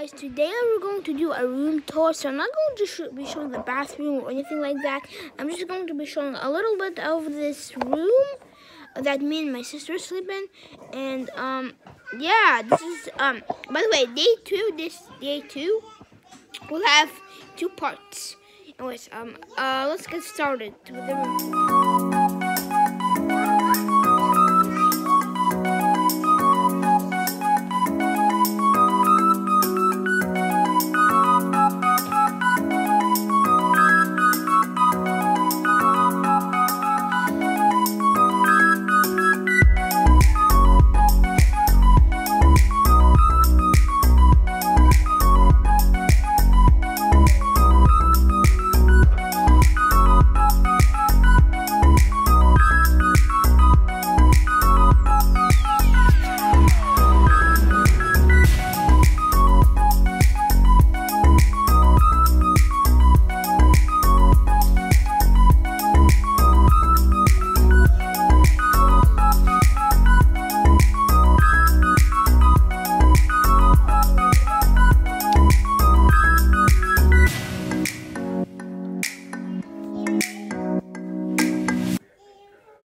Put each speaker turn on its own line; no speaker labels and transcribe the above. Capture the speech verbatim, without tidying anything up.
guys, today we're going to do a room tour. So I'm not going to sh be showing the bathroom or anything like that. I'm just going to be showing a little bit of this room that me and my sister sleep in. And um yeah, this is um by the way, day two, this day two will have two parts. Anyways, um uh let's get started with the room tour.